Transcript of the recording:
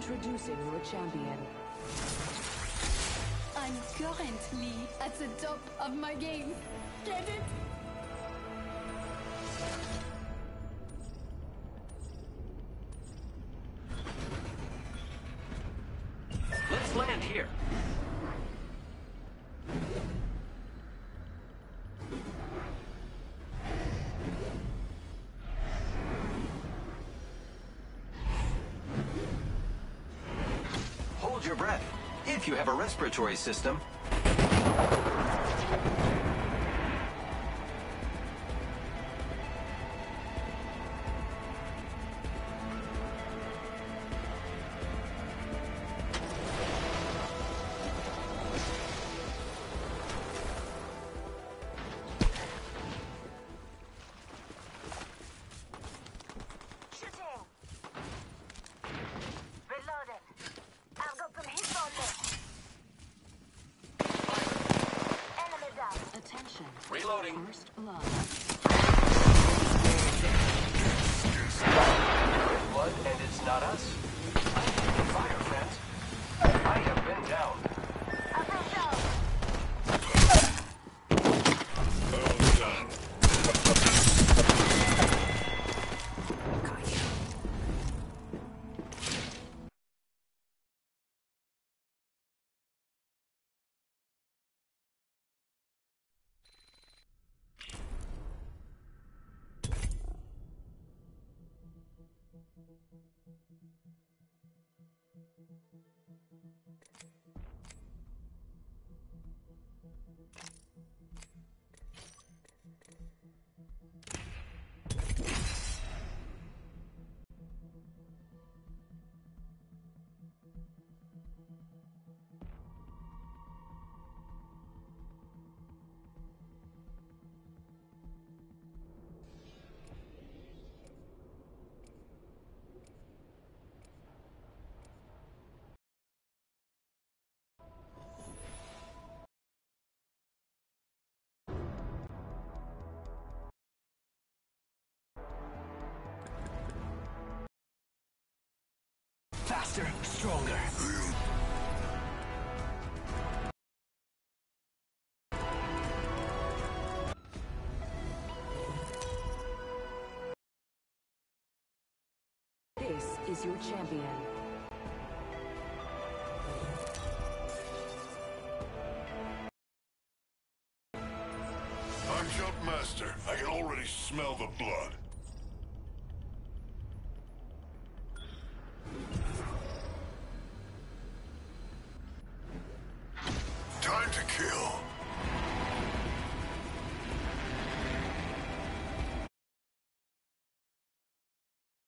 Introducing your champion. I'm currently at the top of my game. Get it? Let's land here. Hold your breath, if you have a respiratory system. Reloading. First blood. Blood, and it's not us. I'm taking fire, friends. I have been down. Well done. Faster, stronger. This is your champion. I'm Jumpmaster. I can already smell the blood.